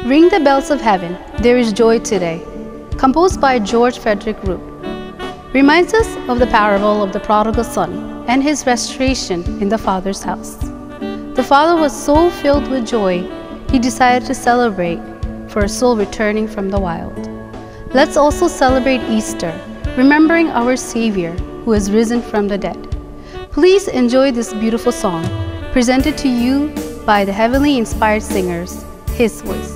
Ring the bells of heaven, there is joy today, composed by George Frederick Root, reminds us of the parable of the prodigal son and his restoration in the father's house. The father was so filled with joy, he decided to celebrate for a soul returning from the wild. Let's also celebrate Easter, remembering our Savior who has risen from the dead. Please enjoy this beautiful song, presented to you by the heavenly inspired singers, His Voice.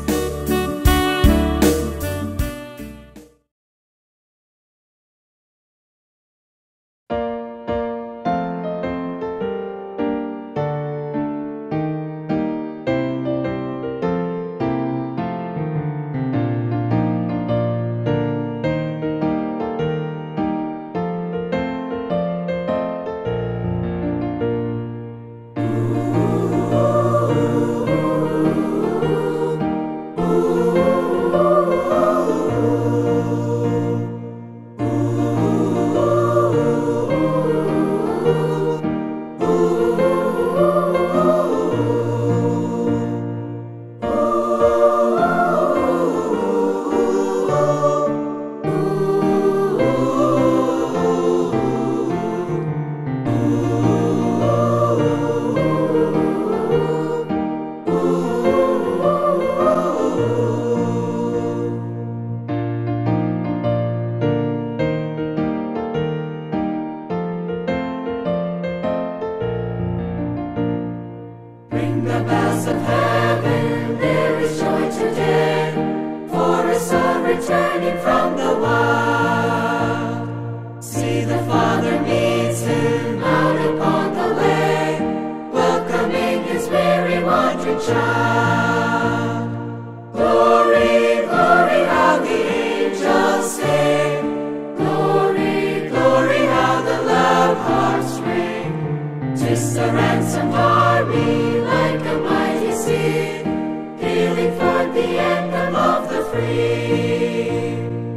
Ring the bells of heaven, there is joy today, for a soul returning from the wild. See the Father meets him out upon the way, welcoming his weary wandering child. Glory, glory, how the angels sing, glory, glory, how the loud harps ring. 'Tis the ransomed army, like a mighty sea, pealing forth the anthem of the free.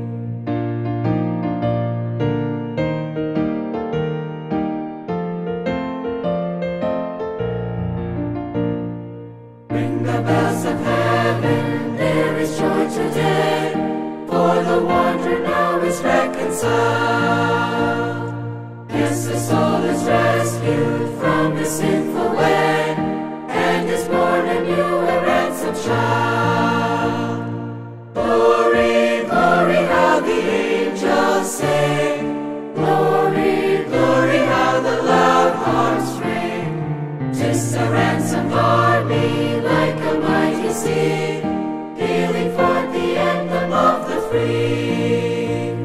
Ring the bells of heaven, there is joy today, for the wanderer now is reconciled. Yes, the soul is rescued from his sinful way, and is born anew a ransomed child. Glory, glory, how the angels sing, glory, glory, how the loud harps ring. 'Tis the ransomed army, like a mighty sea, pealing forth the anthem of the free.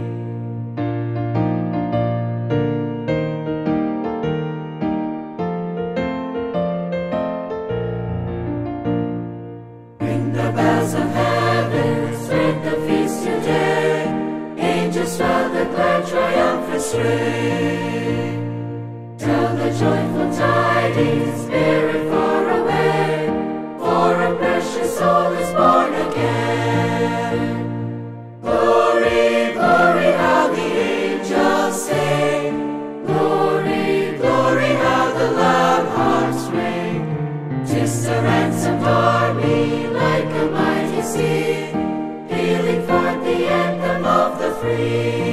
Ring the bells of heaven, spread the feast today, angels swell the glad triumphant strain. Tell the joyful tidings, bear it far away, for a precious soul is born again. Glory, glory, how the angels sing, glory, glory, how the loud harps ring. 'Tis the ransomed army, like a mighty sea, pealing forth the anthem of the free.